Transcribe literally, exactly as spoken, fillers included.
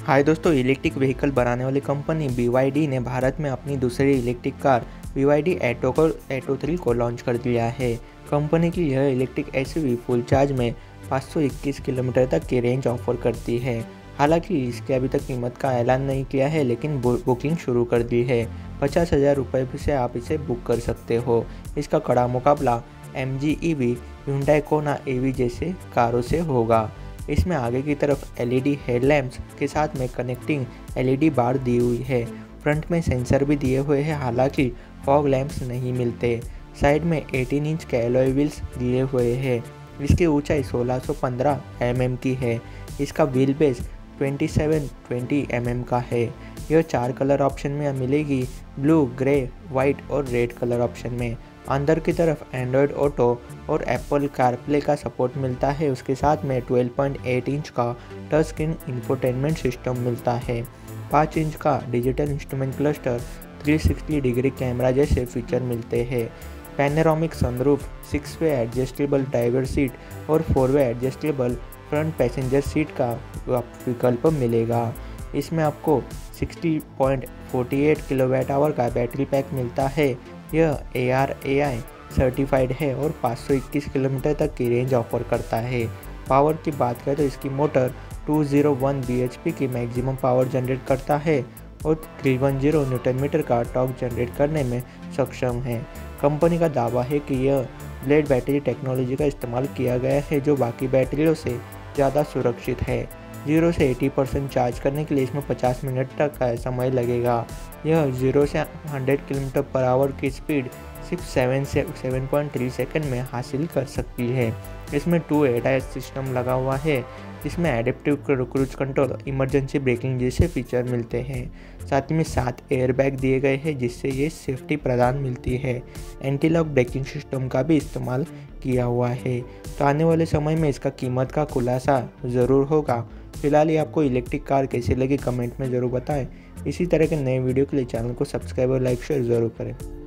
हाय दोस्तों, electric vehicle बनाने वाली कंपनी बी वाई डी ने भारत में अपनी दूसरी electric car B Y D Atto को एटो थ्री को लॉन्च कर दिया है। कंपनी की यह electric S U V full charge में पाँच सौ इक्कीस किलोमीटर तक की रेंज ऑफर करती है। हालांकि इसके अभी तक कीमत का ऐलान नहीं किया है, लेकिन बुकिंग शुरू कर दी है। पचास हज़ार रुपये से आप इसे बुक कर सकते हो। इसका कड़ा मुकाबला M G E V, Hyundai Kona E we जैसे कारों से होगा। इसमें आगे की तरफ एल ई डी हेडलैम्प्स के साथ में connecting L E D bar दी हुई है। फ्रंट में सेंसर भी दिए हुए हैं, हालांकि फॉग लैंप्स नहीं मिलते। साइड में अठारह इंच के एलॉय व्हील्स दिए हुए हैं। इसकी ऊंचाई सोलह सौ पंद्रह एम एम की है। इसका व्हील बेस सत्ताईस सौ बीस एम एम का है। यह चार कलर ऑप्शन में मिलेगी, ब्लू, ग्रे, वाइट और रेड कलर ऑप्शन में। अंदर की तरफ एंड्रॉयड ऑटो और एप्पल कारप्ले का सपोर्ट मिलता है। उसके साथ में बारह पॉइंट आठ इंच का टच स्क्रीन इंफोटेनमेंट सिस्टम मिलता है। पाँच इंच का डिजिटल इंस्ट्रूमेंट क्लस्टर, तीन सौ साठ डिग्री कैमरा जैसे फीचर मिलते हैं। Panoramic sunroof, six way adjustable driver seat और four way adjustable front passenger seat का विकल्प मिलेगा। इसमें आपको साठ पॉइंट चार आठ किलोवाट आवर का बैटरी पैक मिलता है। यह A R A I certified है और पाँच सौ इक्कीस किलोमीटर तक की रेंज ऑफर करता है। पावर की बात करें तो इसकी मोटर दो सौ एक बी एच पी की मैक्सिमम पावर जनरेट करता है और तीन सौ दस न्यूटन मीटर का टॉर्क जनरेट करने में सक्षम है। कंपनी का दावा है कि यह ब्लेड बैटरी टेक्नोलॉजी का इस्तेमाल किया गया है, जो बाकी बैटरियों से ज़्यादा सुरक्षित है। जीरो से अस्सी परसेंट चार्ज करने के लिए इसमें पचास मिनट तक का समय लगेगा। यह जीरो से सौ किलोमीटर पर आवर की स्पीड सिर्फ सेवन से सेवन पॉइंट थ्री सेकंड में हासिल कर सकती है। इसमें two A D S system लगा हुआ है, जिसमें adaptive cruise control, emergency braking जैसे फीचर मिलते हैं। साथ ही में सात एयरबैग दिए गए हैं, जिससे ये सेफ्टी प्रदान मिलती है। एंटी लॉक ब्रेकिंग सिस्टम का भी इस्तेमाल किया हुआ है। तो आने वाले समय में इसका कीमत का खुलासा ज़रूर होगा। फिलहाल ये आपको इलेक्ट्रिक कार कैसी लगी कमेंट में ज़रूर बताएं। इसी तरह के नए वीडियो के लिए चैनल को सब्सक्राइब और लाइक शेयर ज़रूर करें।